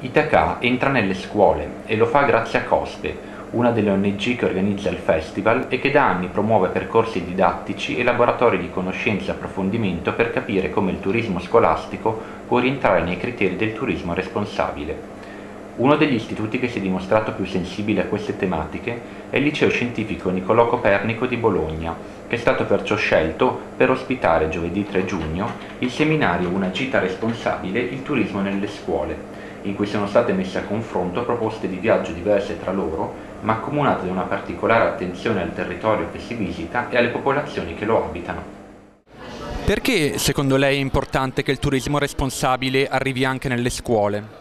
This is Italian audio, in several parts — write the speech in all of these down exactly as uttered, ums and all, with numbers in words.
Itaca entra nelle scuole e lo fa grazie a Cospe, una delle O N G che organizza il festival e che da anni promuove percorsi didattici e laboratori di conoscenza e approfondimento per capire come il turismo scolastico può rientrare nei criteri del turismo responsabile. Uno degli istituti che si è dimostrato più sensibile a queste tematiche è il Liceo Scientifico Niccolò Copernico di Bologna, che è stato perciò scelto per ospitare giovedì tre giugno il seminario Una gita responsabile, il turismo nelle scuole, in cui sono state messe a confronto proposte di viaggio diverse tra loro, ma accomunate da una particolare attenzione al territorio che si visita e alle popolazioni che lo abitano. Perché secondo lei è importante che il turismo responsabile arrivi anche nelle scuole?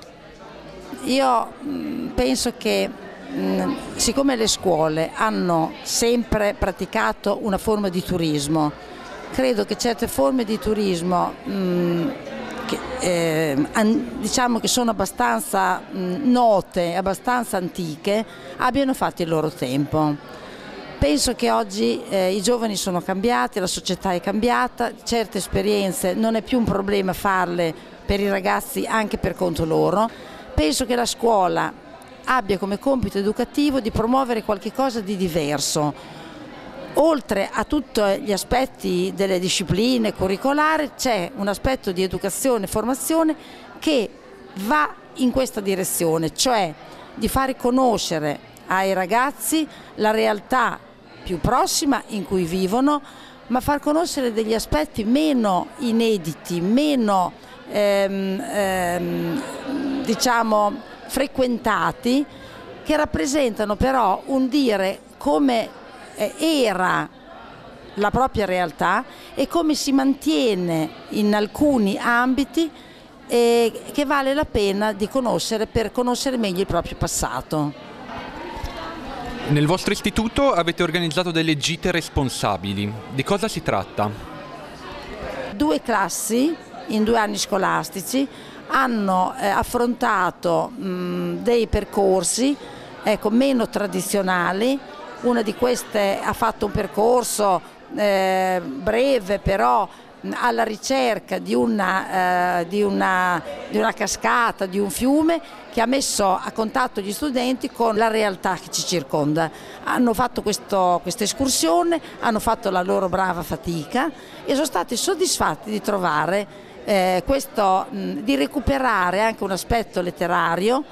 Io penso che siccome le scuole hanno sempre praticato una forma di turismo, credo che certe forme di turismo mh, che, eh, diciamo che sono abbastanza mh, note, abbastanza antiche, abbiano fatto il loro tempo. Penso che oggi eh, i giovani sono cambiati, la società è cambiata, certe esperienze non è più un problema farle per i ragazzi anche per conto loro. Penso che la scuola abbia come compito educativo di promuovere qualche cosa di diverso. Oltre a tutti gli aspetti delle discipline curricolari c'è un aspetto di educazione e formazione che va in questa direzione, cioè di fare conoscere ai ragazzi la realtà più prossima in cui vivono, ma far conoscere degli aspetti meno inediti, meno ehm, ehm, diciamo frequentati, che rappresentano però un dire come era la propria realtà e come si mantiene in alcuni ambiti e che vale la pena di conoscere per conoscere meglio il proprio passato. Nel vostro istituto avete organizzato delle gite responsabili. Di cosa si tratta? Due classi in due anni scolastici hanno eh, affrontato mh, dei percorsi ecco, meno tradizionali. Una di queste ha fatto un percorso eh, breve però alla ricerca di una, eh, di, una, di una cascata, di un fiume che ha messo a contatto gli studenti con la realtà che ci circonda. Hanno fatto questa escursione, hanno fatto la loro brava fatica e sono stati soddisfatti di trovare eh, questo, mh, di recuperare anche un aspetto letterario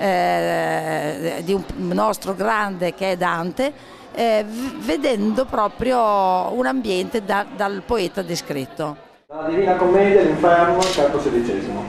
eh, di un nostro grande che è Dante, Eh, vedendo proprio un ambiente da, dal poeta descritto. La Divina Commedia, l'Inferno, canto sedicesimo.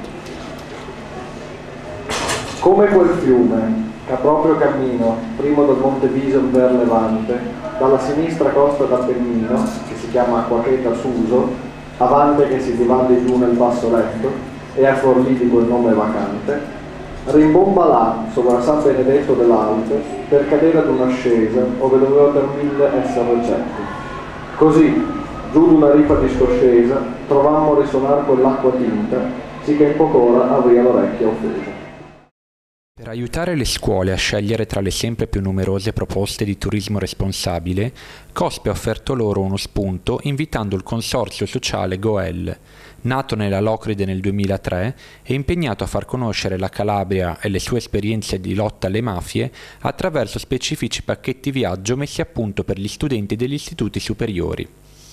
Come quel fiume, che a proprio cammino, primo dal Monte Vison ver Levante, dalla sinistra costa d'Appennino, che si chiama Acquacheta Suso, avante che si divande giù nel basso letto, e a Forlì di quel nome vacante, rimbomba là, sopra San Benedetto dell'Alpe, per cadere ad un'ascesa, ove doveva per mille essere recetti. Così, giù d'una ripa discoscesa, trovammo risonar quell'acqua tinta, sì che in poch'ora avria l'orecchia offesa. Per aiutare le scuole a scegliere tra le sempre più numerose proposte di turismo responsabile, Cospe ha offerto loro uno spunto invitando il consorzio sociale Goel, nato nella Locride nel duemilatré e impegnato a far conoscere la Calabria e le sue esperienze di lotta alle mafie attraverso specifici pacchetti viaggio messi a punto per gli studenti degli istituti superiori.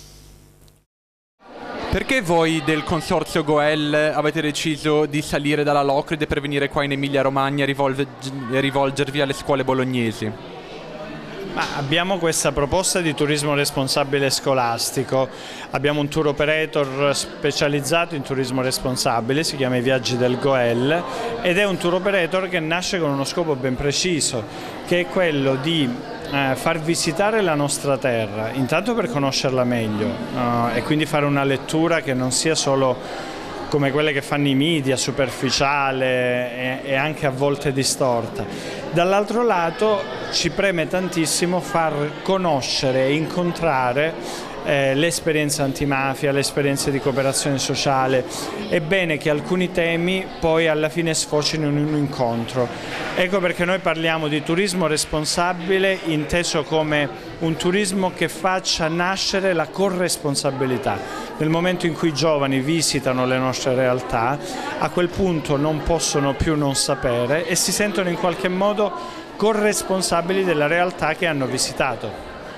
Perché voi del consorzio Goel avete deciso di salire dalla Locride per venire qua in Emilia-Romagna e rivolgervi alle scuole bolognesi? Ma abbiamo questa proposta di turismo responsabile scolastico, abbiamo un tour operator specializzato in turismo responsabile, si chiama I Viaggi del Goel, ed è un tour operator che nasce con uno scopo ben preciso, che è quello di eh, far visitare la nostra terra, intanto per conoscerla meglio eh, e quindi fare una lettura che non sia solo come quelle che fanno i media, superficiale e, e anche a volte distorta. Dall'altro lato ci preme tantissimo far conoscere e incontrare eh, le esperienze antimafia, le esperienze di cooperazione sociale. È bene che alcuni temi poi alla fine sfocino in un incontro. Ecco perché noi parliamo di turismo responsabile inteso come un turismo che faccia nascere la corresponsabilità. Nel momento in cui i giovani visitano le nostre realtà, a quel punto non possono più non sapere e si sentono in qualche modo corresponsabili della realtà che hanno visitato.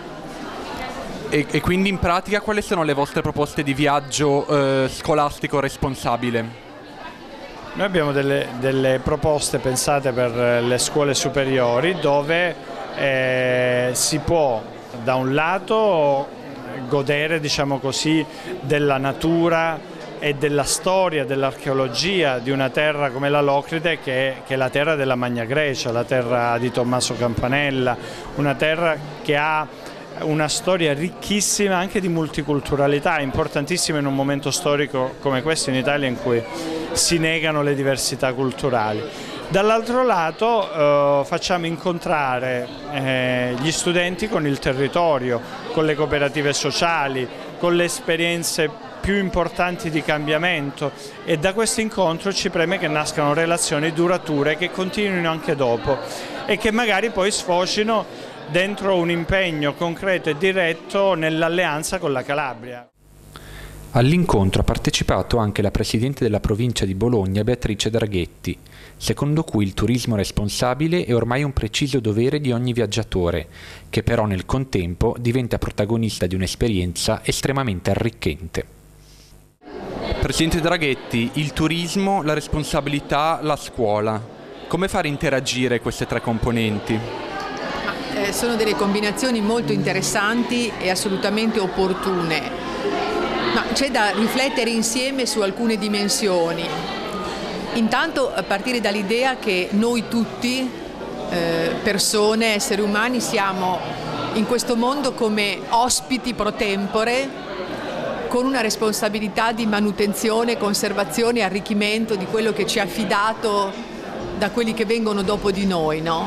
E, e quindi in pratica quali sono le vostre proposte di viaggio eh, scolastico responsabile? Noi abbiamo delle, delle proposte pensate per le scuole superiori dove eh, si può da un lato godere, diciamo così, della natura e della storia, dell'archeologia di una terra come la Locride che, che è la terra della Magna Grecia, la terra di Tommaso Campanella, una terra che ha una storia ricchissima anche di multiculturalità, importantissima in un momento storico come questo in Italia in cui si negano le diversità culturali. Dall'altro lato eh, facciamo incontrare eh, gli studenti con il territorio, con le cooperative sociali, con le esperienze più importanti di cambiamento e da questo incontro ci preme che nascano relazioni durature che continuino anche dopo e che magari poi sfocino dentro un impegno concreto e diretto nell'alleanza con la Calabria. All'incontro ha partecipato anche la Presidente della Provincia di Bologna, Beatrice Draghetti, secondo cui il turismo responsabile è ormai un preciso dovere di ogni viaggiatore, che però nel contempo diventa protagonista di un'esperienza estremamente arricchente. Presidente Draghetti, il turismo, la responsabilità, la scuola. Come fare interagire queste tre componenti? Eh, sono delle combinazioni molto interessanti e assolutamente opportune. Ma c'è da riflettere insieme su alcune dimensioni. Intanto a partire dall'idea che noi tutti, eh, persone, esseri umani, siamo in questo mondo come ospiti pro tempore, con una responsabilità di manutenzione, conservazione e arricchimento di quello che ci è affidato da quelli che vengono dopo di noi, no?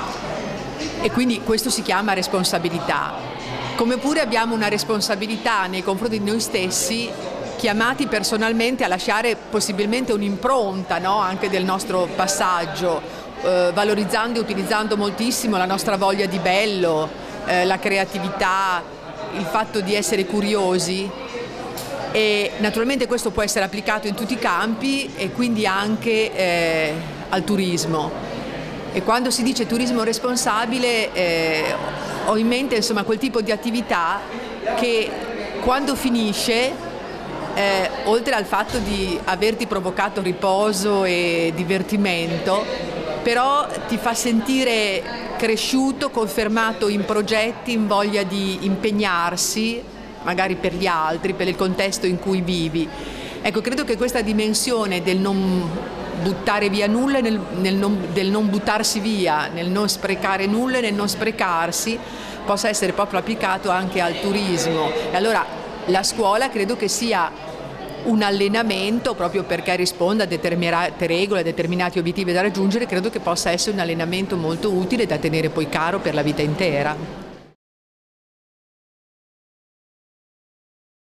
E quindi questo si chiama responsabilità. Come pure abbiamo una responsabilità nei confronti di noi stessi, chiamati personalmente a lasciare possibilmente un'impronta, no? Anche del nostro passaggio, eh, valorizzando e utilizzando moltissimo la nostra voglia di bello, eh, la creatività, il fatto di essere curiosi. E naturalmente questo può essere applicato in tutti i campi e quindi anche eh, al turismo. E quando si dice turismo responsabile eh, ho in mente insomma quel tipo di attività che quando finisce, eh, oltre al fatto di averti provocato riposo e divertimento, però ti fa sentire cresciuto, confermato in progetti, in voglia di impegnarsi, magari per gli altri, per il contesto in cui vivi. Ecco, credo che questa dimensione del non buttare via nulla, nel, nel non, del non buttarsi via, nel non sprecare nulla e nel non sprecarsi, possa essere proprio applicato anche al turismo. E allora la scuola credo che sia un allenamento, proprio perché risponda a determinate regole, a determinati obiettivi da raggiungere, credo che possa essere un allenamento molto utile da tenere poi caro per la vita intera.